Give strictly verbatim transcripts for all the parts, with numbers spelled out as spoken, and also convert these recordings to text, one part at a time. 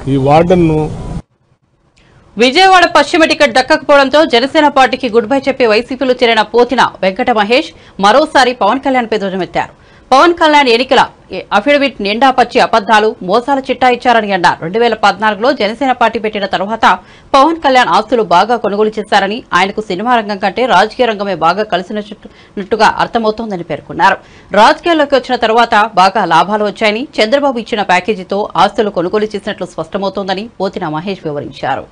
ఈ వార్డన్ను విజయవాడ పశ్చిమ టికెట్ దక్కకపోవడంతో జనసేన పార్టీకి గుడ్ బై చెప్పి వైసీపీలో చేరిన పోతిన వెంకట మహేష్ మరోసారి పవన్ కళ్యాణ్ పై ధ్వజమెత్తారు. పవన్ కళ్యాణ్ ఎన్నికల అఫిడవిట్ నిండా పచ్చి అబద్దాలు మోసాల చిట్టా ఇచ్చారని అన్నారు. రెండు వేల పద్నాలుగులో జనసేన పార్టీ పెట్టిన తర్వాత పవన్ కళ్యాణ్ ఆస్తులు బాగా కొనుగోలు చేశారని, ఆయనకు సినిమా రంగం కంటే రాజకీయ రంగమే బాగా కలిసినట్టుగా అర్థమవుతోందని పేర్కొన్నారు. రాజకీయాల్లోకి వచ్చిన తర్వాత బాగా లాభాలు వచ్చాయని, చంద్రబాబు ఇచ్చిన ప్యాకేజీతో ఆస్తులు కొనుగోలు చేసినట్లు స్పష్టమవుతోందని పోతిన మహేష్ వివరించారు.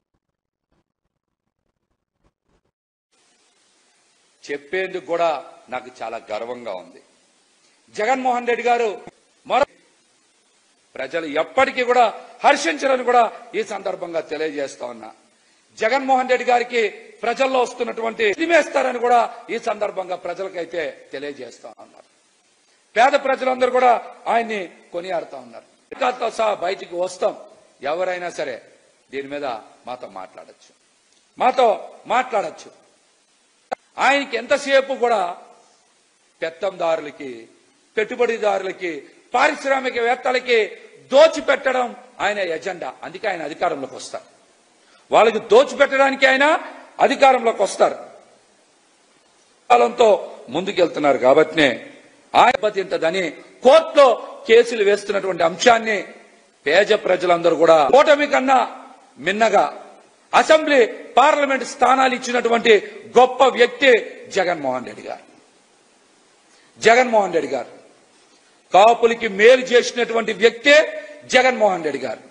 చెప్పేందుకు కూడా నాకు చాలా గర్వంగా ఉంది. జగన్మోహన్ రెడ్డి గారు మరో ప్రజలు ఎప్పటికీ కూడా హర్షించరని కూడా ఈ సందర్భంగా తెలియజేస్తా ఉన్నా. జగన్మోహన్ రెడ్డి గారికి ప్రజల్లో వస్తున్నటువంటి తిమేస్తారని కూడా ఈ సందర్భంగా ప్రజలకైతే తెలియజేస్తా ఉన్నారు. పేద ప్రజలందరూ కూడా ఆయన్ని కొనియాడుతా ఉన్నారు. తో సహా బయటికి వస్తాం, ఎవరైనా సరే దీని మీద మాతో మాట్లాడచ్చు మాతో మాట్లాడచ్చు ఆయనకి ఎంతసేపు కూడా పెత్తందారులకి, పెట్టుబడిదారులకి, పారిశ్రామికవేత్తలకి దోచిపెట్టడం ఆయన ఎజెండా. అందుకే ఆయన అధికారంలోకి వస్తారు. వాళ్ళకి దోచిపెట్టడానికి ఆయన అధికారంలోకి వస్తారు. కాలంతో ముందుకెళ్తున్నారు కాబట్టినే ఆయన బతింతదని కోర్టులో కేసులు వేస్తున్నటువంటి అంశాన్ని పేద ప్రజలందరూ కూడా కూటమి కన్నా మిన్నగా అసెంబ్లీ పార్లమెంట్ స్థానాలు ఇచ్చినటువంటి గొప్ప వ్యక్తి జగన్మోహన్ రెడ్డి గారు. జగన్మోహన్ రెడ్డి గారు కాపులకి మేలు చేసినటువంటి వ్యక్తే జగన్మోహన్ రెడ్డి గారు.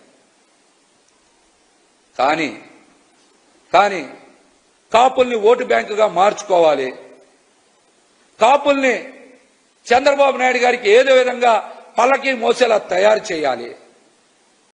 కానీ కానీ కాపుల్ని ఓటు బ్యాంకుగా మార్చుకోవాలి, కాపుల్ని చంద్రబాబు నాయుడు గారికి ఏదో విధంగా పల్లకి మోసేలా తయారు చేయాలి,